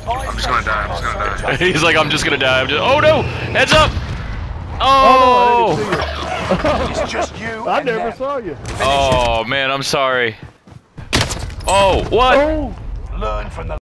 I'm just gonna die. I'm just gonna die. He's like, I'm just gonna die. Oh no! Heads up! Oh! No, I didn't Oh! see you. It's just you. I and never them. saw you. Oh man, I'm sorry. Oh, what? Oh! Learn from the